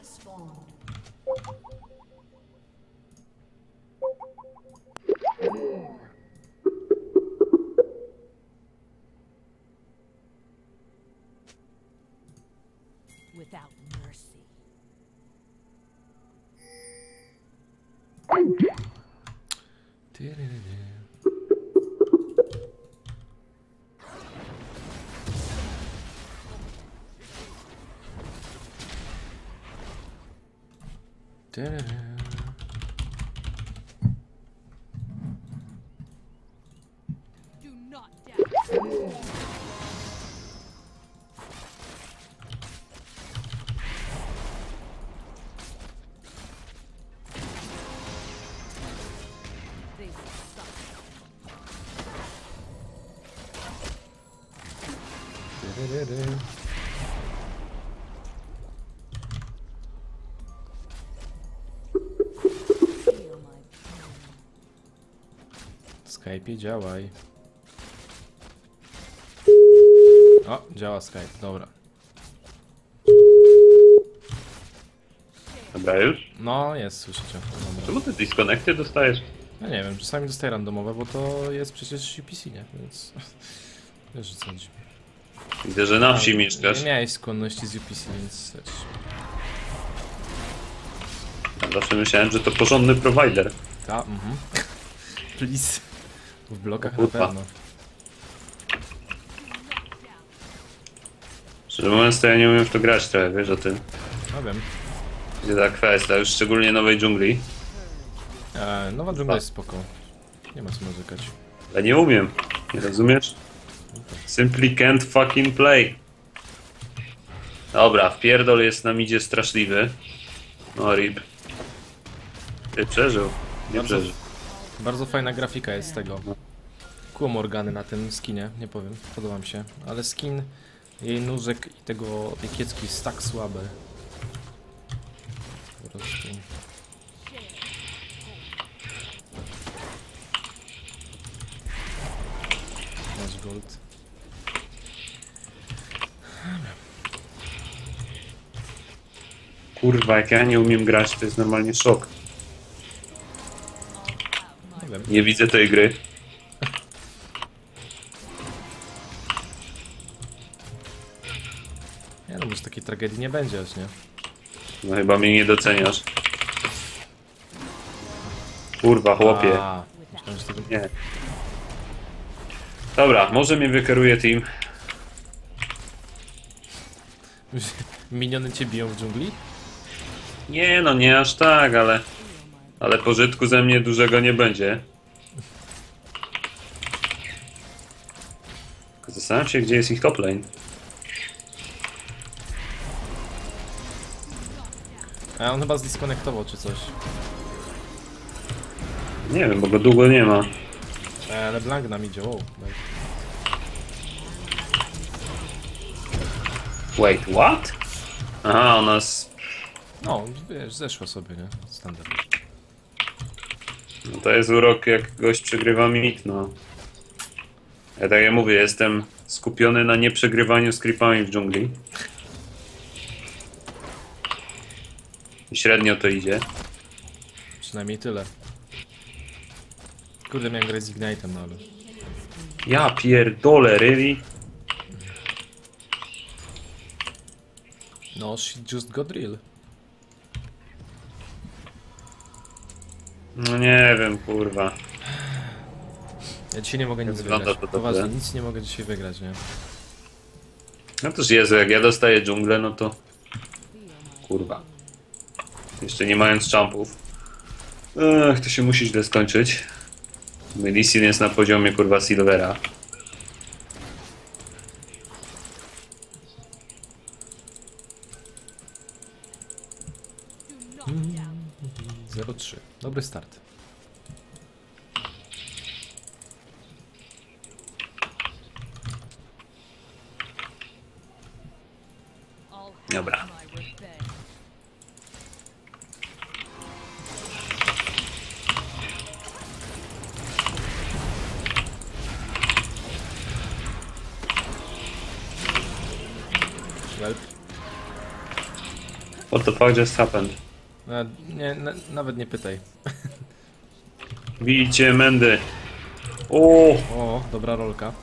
Without mercy. Do not doubt. They will suffer. Feel my pain. Skype'ie działaj. O, działa Skype, dobra. Dobra już? No, jest, słyszycie. Dobra. Czemu ty disconnecty dostajesz? Ja nie wiem, czasami dostaję randomowe, bo to jest przecież UPC, nie? Więc... Wiesz, że co chodzi. Widzę, że na wsi mieszkasz. Nie miałeś skłonności z UPC, więc... wiesz. Zawsze myślałem, że to porządny provider. Please. W blokach na Kurwa. pewno. Szczerze mówiąc, to ja nie umiem w to grać trochę, wiesz o tym. No wiem. Gdzie ta kwestia, już szczególnie nowej dżungli. Nowa dżungla jest spoko. Nie ma co narzekać. Ale nie umiem. Nie rozumiesz? Simply can't fucking play. Dobra, wpierdol jest na midzie straszliwy. No rip. Ty przeżył. Nie Bardzo- przeżył. Bardzo fajna grafika jest z tego. Kło Morgany na tym skinie, nie powiem, podoba mi się. Ale skin jej nóżek i tej kiecki jest tak słaby. Po prostu. Masz gold. Kurwa, jak ja nie umiem grać, to jest normalnie szok. Nie wiem. Nie widzę tej gry. Nie no, może takiej tragedii nie będzie aż, nie? No chyba mnie nie doceniasz. Kurwa, chłopie. A, myślałem, że tego... Nie. Dobra, może mnie wykeruje team. Miniony cię biją w dżungli? Nie no, nie aż tak, ale... Ale pożytku ze mnie dużego nie będzie. Tylko zastanawiam się, gdzie jest ich top lane. A on chyba zdiskonektował czy coś. Nie wiem, bo go długo nie ma. Ale Blank nam idzie, wow. Wait, what? Aha, ona z... No, wiesz, zeszła sobie, nie? Standard. No to jest urok, jak gość przegrywa mit, no. Ja tak jak mówię, jestem skupiony na nieprzegrywaniu z creepami w dżungli. I średnio to idzie. Przynajmniej tyle. Kurde, miałem grać z Ignite'em, no ale... Ja pierdolę, really? No, shit just got real. No nie wiem, kurwa. Ja dzisiaj nie mogę nic Wygląda wygrać. to dobrze. Poważnie, nic nie mogę dzisiaj wygrać, nie? No toż Jezu, jak ja dostaję dżunglę, no to... Kurwa. Jeszcze nie mając jumpów. Ech, to się musi źle skończyć. Medicine jest na poziomie, kurwa, Silvera. Do not doubt. 0-3. Dobry start. I'll Dobra. have my revenge. Help. What the fuck just happened? Nie, nawet nie pytaj. Bijcie Mendy. O! O, dobra rolka.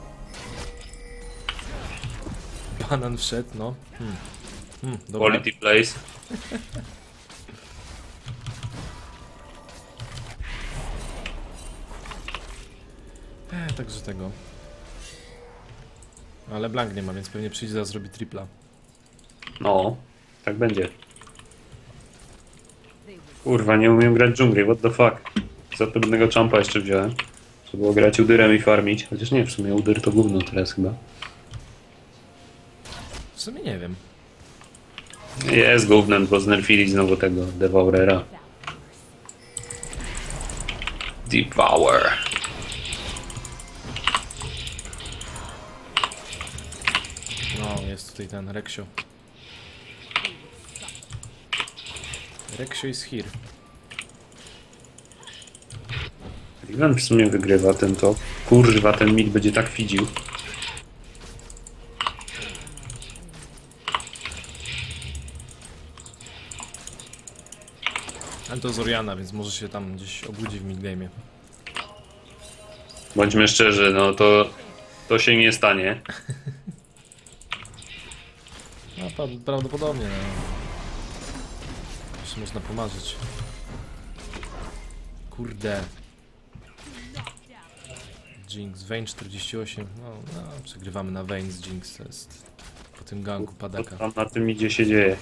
Banan wszedł, no. Dobra. Quality place. Także tego. Ale Blank nie ma, więc pewnie przyjdzie zaraz zrobi tripla. No, tak będzie. Kurwa, nie umiem grać dżungli, what the fuck. Za trudnego champa jeszcze wziąłem. Trzeba było grać udyrem i farmić. Chociaż nie, w sumie udyr to gówno teraz chyba. W sumie nie wiem. Jest gównem, bo znerfili znowu tego Devourera. Devour. No, jest tutaj ten Reksio. Reksio is here. Riven w sumie wygrywa ten top. Kurwa, ten mid będzie tak fidził. Ale to Zoriana, więc może się tam gdzieś obudzi w midgame'ie. Bądźmy szczerzy, no to się nie stanie. No, prawdopodobnie, no. Jeszcze można pomarzyć. Kurde. Jinx, Vayne 48. No, przegrywamy na Vayne z Jinx, to jest po tym ganku Co padaka. tam na tym idzie się dzieje?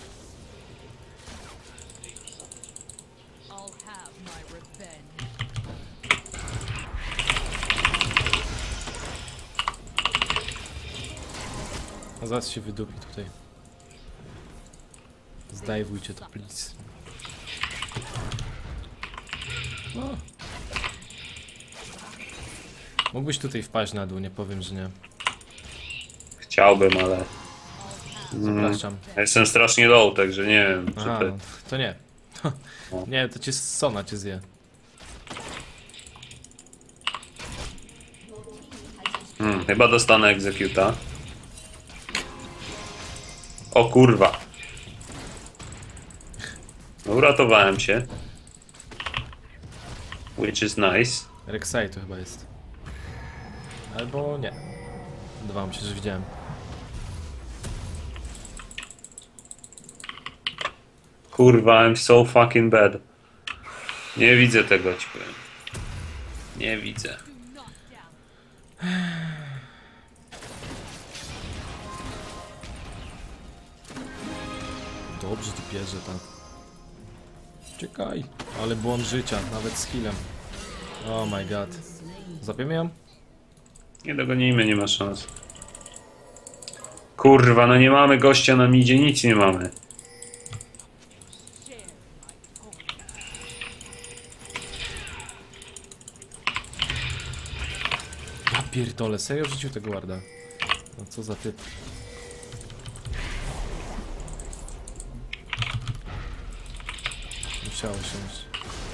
I'll have my revenge. A zaraz się wydupi tutaj. Zdajwujcie to, please. O. Mógłbyś tutaj wpaść na dół, nie powiem, że nie. Chciałbym, ale... Zapraszam. Ja jestem strasznie low, także nie wiem, czy Aha, to... no, to nie. Nie, to cię Sona cię zje. Chyba dostanę executa. O kurwa. No, uratowałem się. Which is nice. Rek'Sai to chyba jest. Albo nie. Wydawało mi się, że widziałem. Kurwa, I'm so fucking bad. Nie widzę tego, ci powiem. Nie widzę. Dobrze tu pierze, tak. Czekaj. Ale błąd życia, nawet z healem. Oh my god. Zapiemy ją? Nie dogonimy, nie ma szans. Kurwa, no nie mamy gościa na midzie, nic nie mamy. Ja pierdolę, serio rzucił tego warda. No co za typ. Musiało się już.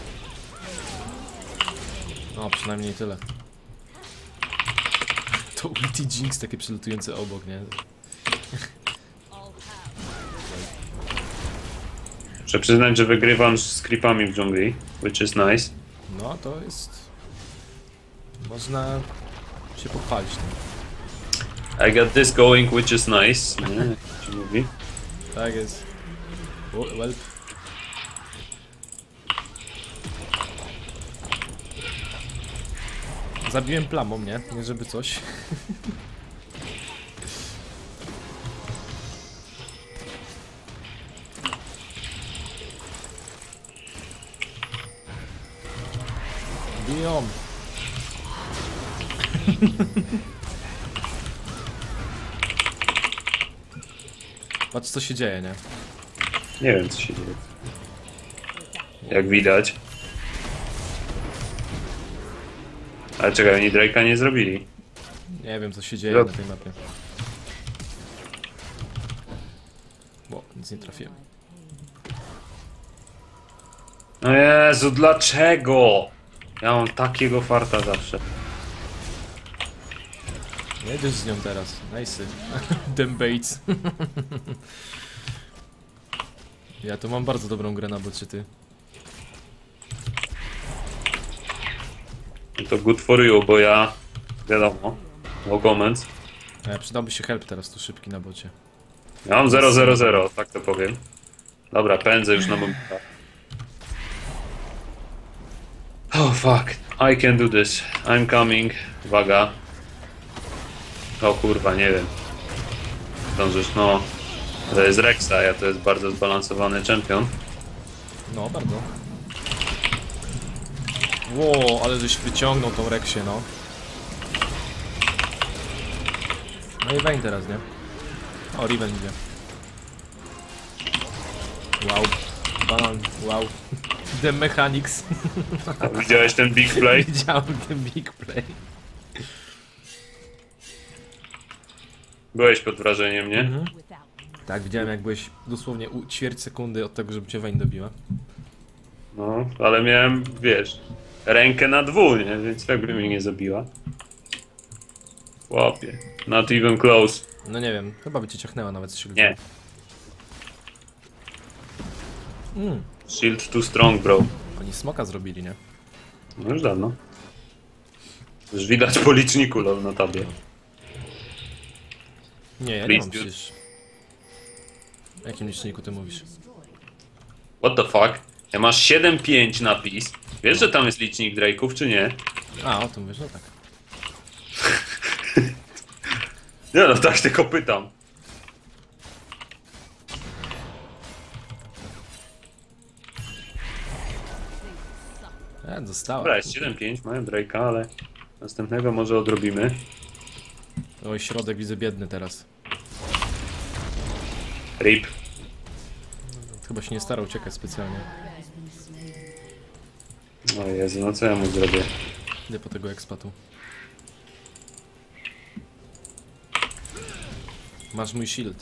No, przynajmniej tyle. To ulti Jinx takie przelatujące obok, nie? Muszę przyznać, że wygrywam z creepami w dżungli, which is nice. No, to jest... Można się pochwalić tym. I got this going, which is nice. Nie, jak ci mówi. Tak jest. Well. Zabiłem plamą, nie? Nie żeby coś. Biją. Patrz co się dzieje, nie? Nie wiem, co się dzieje. Jak widać. Ale czekaj, oni Drake'a nie zrobili. Nie wiem co się dzieje na tej mapie. Bo nic nie trafiłem. No Jezu, dlaczego? Ja mam takiego farta zawsze. Jedziesz z nią teraz. Nice. Them baits. Ja tu mam bardzo dobrą grę na bocie, ty. To good for you, bo ja... Wiadomo. No comments. Przydałby się help teraz tu szybki na bocie. Ja mam 0-0-0, tak to powiem. Dobra, pędzę już na moment. Oh fuck, I can do this. I'm coming. Uwaga. O kurwa, nie wiem. Zdążysz, no. To jest Rexa, ja to jest bardzo zbalansowany czempion. No, bardzo. Ło, ale żeś wyciągnął tą Reksię, no. No i Vayne teraz, nie? O, Riven idzie. Wow. Banan, wow. The Mechanics. Widziałeś ten big play? Widziałem ten big play. Byłeś pod wrażeniem, nie? Mhm. Tak, widziałem jak byłeś dosłownie ćwierć sekundy od tego, żeby cię Vayne dobiła. No, ale miałem, wiesz, rękę na dwóch, nie? Więc tak by mnie nie zabiła. Chłopie. Not even close. No nie wiem, chyba by cię ciachnęła nawet z shieldu. Nie. Shield too strong, bro. Oni smoka zrobili, nie? No już dawno. Już widać po liczniku, lol, na tabie. Nie, ja nie Please, mam dude. przecież... O jakim liczniku ty mówisz? What the fuck? Ja masz 7-5 napis. Wiesz, że tam jest licznik Drake'ów, czy nie? A, o tym wiesz, no tak. Nie no, tak tylko pytam. Dostała. Dobra, jest 7-5, mają Drake'a, ale następnego może odrobimy. Oj, środek widzę biedny teraz. RIP. Chyba się nie starał uciekać specjalnie. O Jezu, no co ja mu zrobię? Idę po tego ekspatu. Masz mój shield.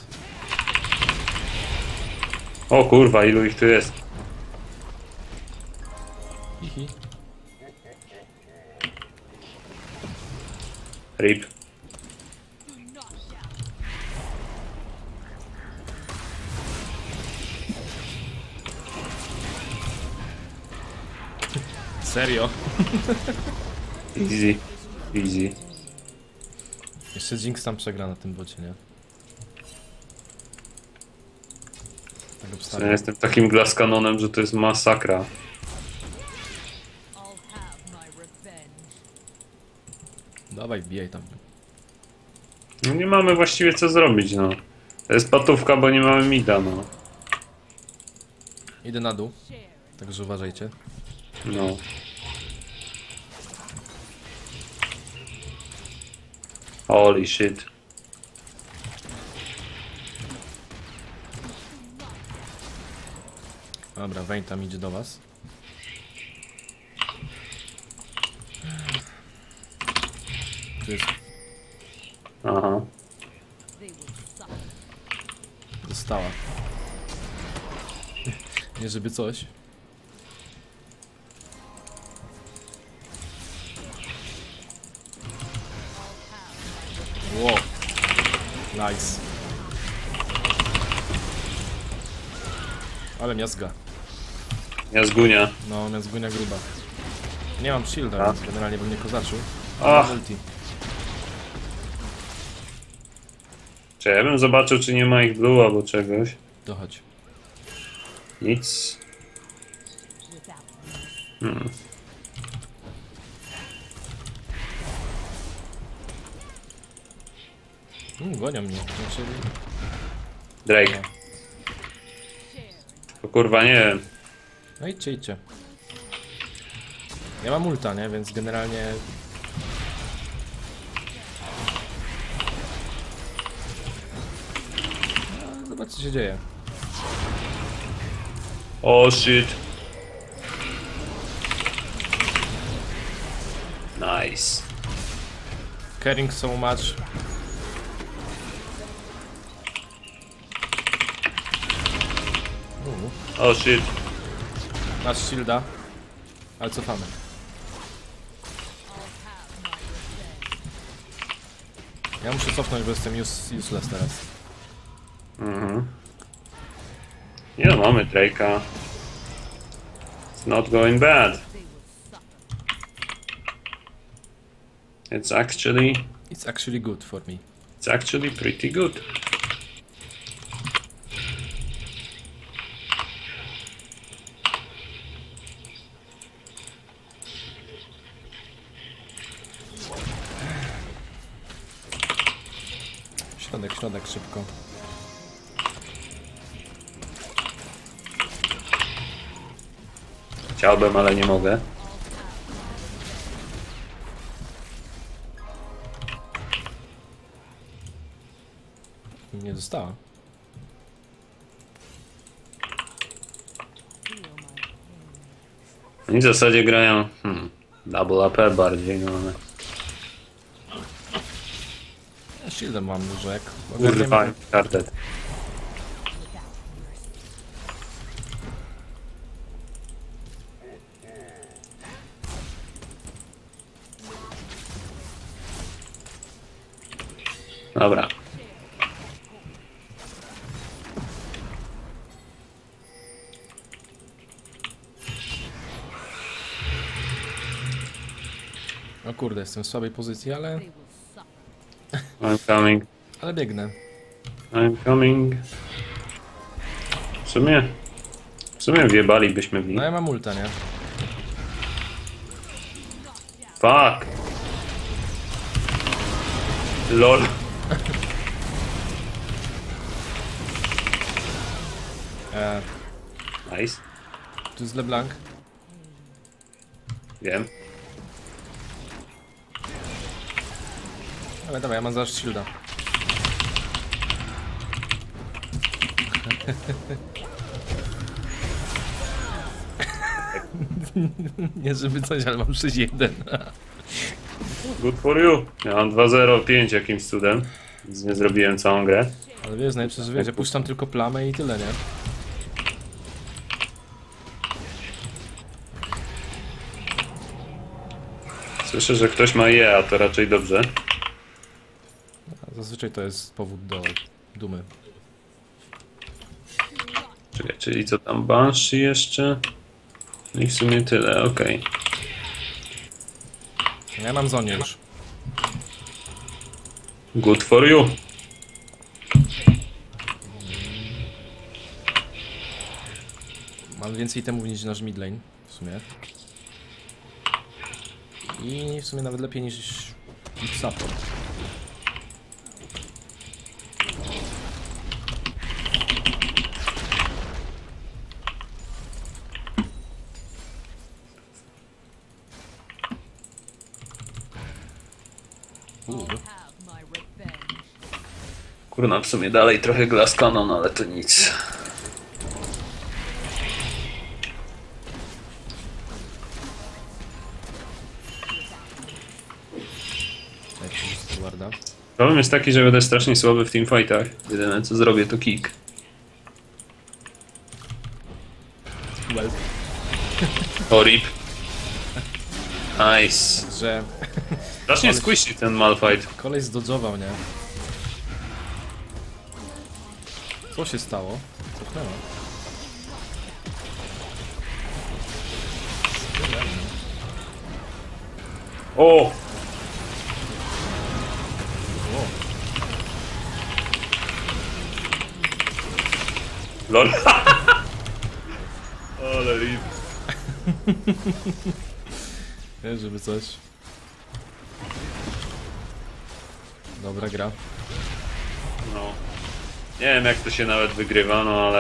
O kurwa, ilu ich tu jest? Hihi. RIP. Serio? Easy. Easy. Jeszcze Jinx tam przegra na tym bocie, nie? Tak Ja obstawiam. jestem takim glass kanonem, że to jest masakra. I'll have my revenge. Dawaj, bijaj tam. No nie mamy właściwie co zrobić, no. To jest patówka, bo nie mamy mida, no. Idę na dół, także uważajcie. No. Holy shit. Dobra, Vayne tam idzie do was. Tu jest... Aha. They will suck. Dostała. Nie żeby coś. Wow. Nice. Ale miazga. Jazgunia. No, miazgunia gruba. Nie mam shielda, A. więc generalnie bym nie kozaczył. Ach. Mam ulti. Czy ja bym zobaczył, czy nie ma ich blue albo czegoś. Dochodź. Nic. Hmm. Gonią mnie. Znaczy... Drake. To kurwa nie wiem. No idźcie, idźcie. Ja mam ulta, nie? Więc generalnie... No, zobacz co się dzieje. Oh shit. Nice. Caring so much. Oh shit. Masz shielda. Ale cofamy. Ja muszę cofnąć, bo jestem useless teraz. Mhm. Nie no, mamy Drake'a. It's not going bad. They will suffer. It's actually good for me. It's actually pretty good. Środek, szybko. Chciałbym, ale nie mogę. Nie dostała. Feel my pain. Oni w zasadzie grają double AP bardziej, no ale... Ja shieldem mam dużo, jak Kurwa, ogarniemy, kartet. Dobra. O kurde, jestem w słabej pozycji, ale They will suffer. I'm coming. biegnę. I'm coming. W sumie wjebalibyśmy w nich. No ja mam ulta, nie? Fuck. LOL. Nice. Tu jest LeBlanc. Wiem. Dawaj, ja mam zaraz shielda. Nie żeby coś, ale mam 6-1. Good for you. Ja mam 2-0-5 jakimś cudem. Więc nie zrobiłem całą grę. Ale wiesz, najlepsze, że wiesz, ja puszczam tylko plamę i tyle, nie? Słyszę, że ktoś ma je, a to raczej dobrze. A zazwyczaj to jest powód do dumy. Czekaj, czyli co tam? Banshee jeszcze? No i w sumie tyle, okej. Ja mam Zonię już. Good for you. Mam więcej temów niż nasz midlane, w sumie. I w sumie nawet lepiej niż ich support. I'll have my revenge. Kurna, w sumie dalej trochę Glass Cannon, ale to nic. Lepszy niż Stewarda. Problem jest taki, że będę strasznie słaby w teamfightach. Jedyne co zrobię to kick. Well. O rip. Nice. Że Strasznie squishy ten Malphite. koleś zdodżował, nie? Co się stało? Cofnęła. O! LOL. Ale rip. Nie, żeby coś. Dobra gra. No. Nie wiem jak to się nawet wygrywa, no ale...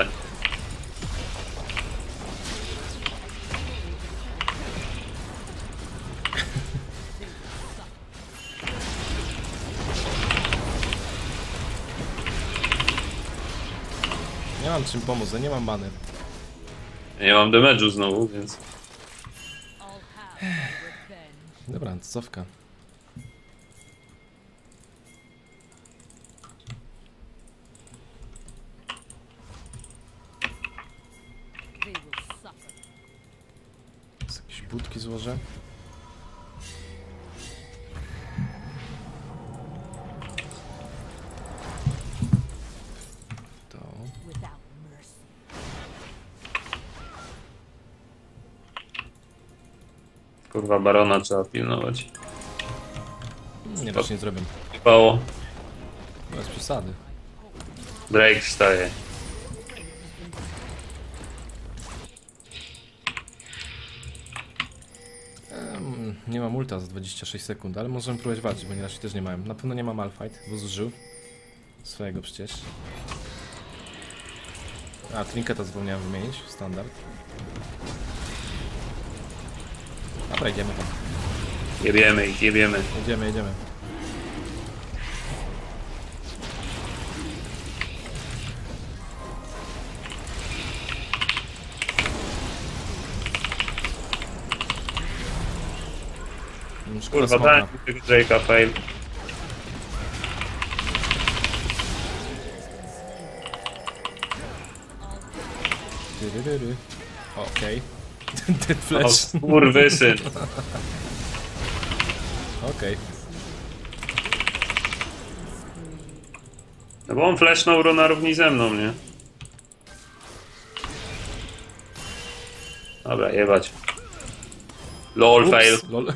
Nie mam czym pomóc, ja nie mam many. Nie mam damage'u znowu, więc... I'll have my revenge. Dobra, cofka. They will suffer. Z jakieś budki złożę. To. Without mercy. Kurwa, barona trzeba pilnować. Nie, raczej nie zrobię. Pało. Bez przesady. Drake wstaje. Nie mam ulta za 26 sekund, ale możemy próbować walczyć, bo raczej też nie mają. Na pewno nie ma Malphite, bo zużył swojego przecież. A, Trinketa zapomniałem wymienić, standard. Dobra, idziemy tam. Jebiemy ich, jebiemy. Jedziemy. Szkoda Kurwa, smoka. dałem tego Drake'a, fail. Okej. Dead O, flash. skurwysyn. Okej. No bo on flashnął na równi ze mną, nie? Dobra, jebać. LOL, Ups, fail. lol.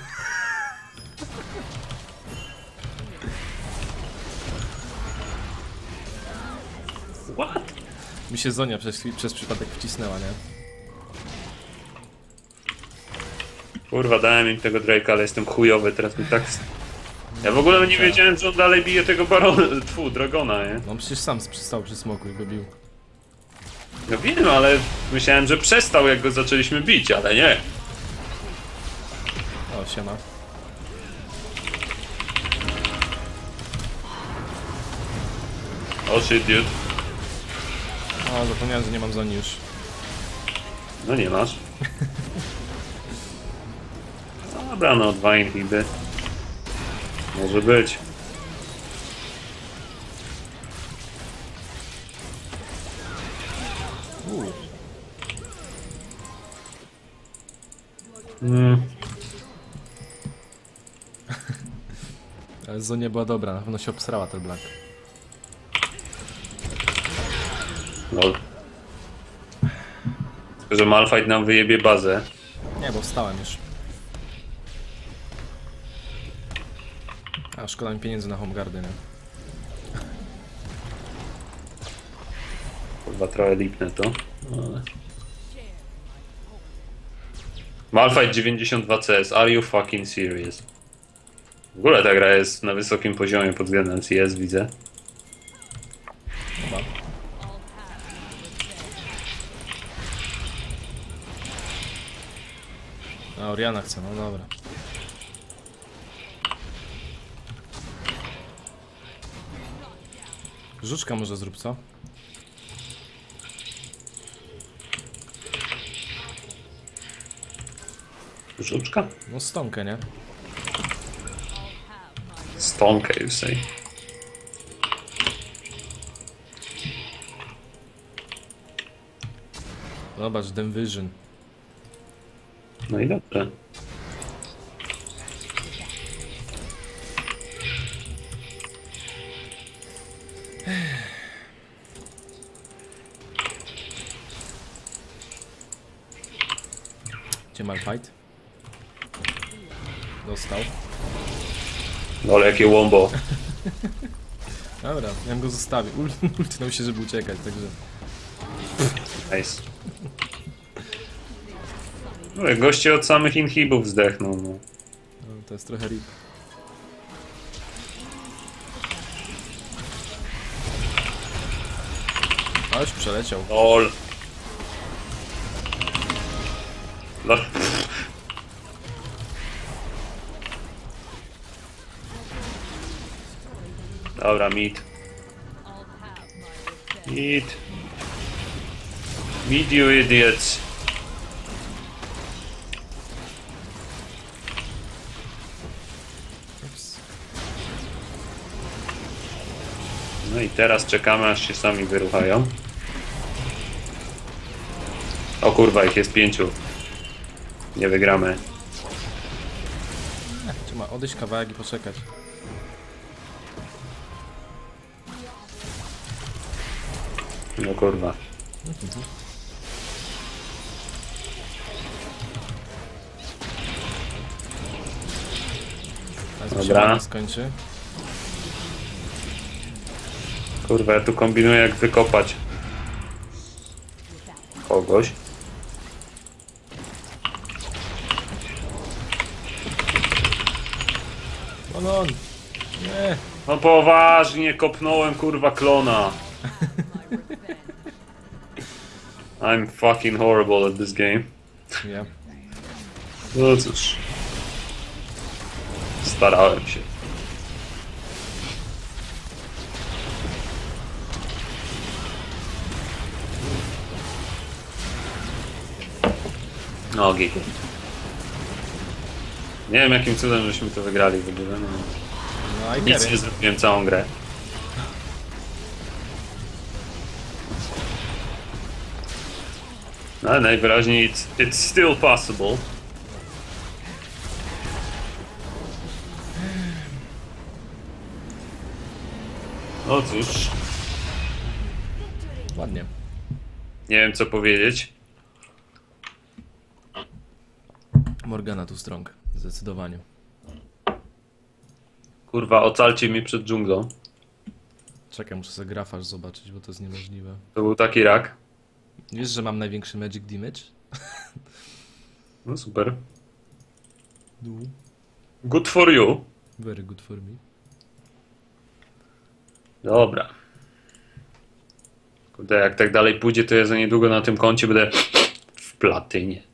What? Mi się Zonia przez przypadek wcisnęła, nie? Kurwa, dałem im tego Drake'a, ale jestem chujowy, teraz mi tak... Ja w ogóle nie wiedziałem, że on dalej bije tego barona, Dragona, nie? No przecież sam stał przy smoku i go bił. No wiem, ale myślałem, że przestał, jak go zaczęliśmy bić, ale nie. O, siema. O shit, dude. O, zapomniałem, że nie mam Zoni już. No nie masz. Dobra, no 2 inhiby. Może być. Ale Zonia była dobra, na pewno się obsrała ten Black. Lol. Tylko, że Malphite nam wyjebie bazę. Nie, bo wstałem już. A, szkoda mi pieniędzy na Homeguardy, nie? Kurwa, trochę lipnę to. Ale... Malphite 92 CS, are you fucking serious? W ogóle ta gra jest na wysokim poziomie pod względem CS, widzę. Chyba. A, Oriana chce, no dobra. Żuczka może zrób, co? Żuczka? No stonkę, nie? Stonkę, you say. Zobacz, Dem Vision. No i dobrze. Gdzie Malphite? Dostał. No ale jakie wombo. Dobra, ja bym go zostawił. Ultnął się, żeby uciekać, także... Nice. No, goście od samych inhibów zdechną, no. No, to jest trochę rip. A już przeleciał. LOL. LOL. Dobra, mid. Mid. Mid, you idiots. Ups. No i teraz czekamy, aż się sami wyruchają. O kurwa, ich jest 5. Nie wygramy. Trzeba odejść kawałek i poczekać. No kurwa. Teraz mi się Dobra. mana skończy. Kurwa, ja tu kombinuję jak wykopać kogoś. On. Nie. No poważnie, kopnąłem kurwa klona. My revenge. I'm fucking horrible at this game. Ja. No cóż. Starałem się. No, gig. Nie wiem jakim cudem żeśmy to wygrali w ogóle. No. No i Nic nie zrobiłem całą grę. No, ale najwyraźniej it's still possible. No cóż, Ładnie. nie wiem co powiedzieć. Morgana tu strong. Zdecydowanie. Kurwa, ocalcie mnie przed dżunglą. Czekaj, muszę sobie grafarz zobaczyć, bo to jest niemożliwe. To był taki rak. Wiesz, że mam największy magic damage? No super. No. Good for you. Very good for me. Dobra. Kurde, jak tak dalej pójdzie, to ja za niedługo na tym koncie będę w platynie.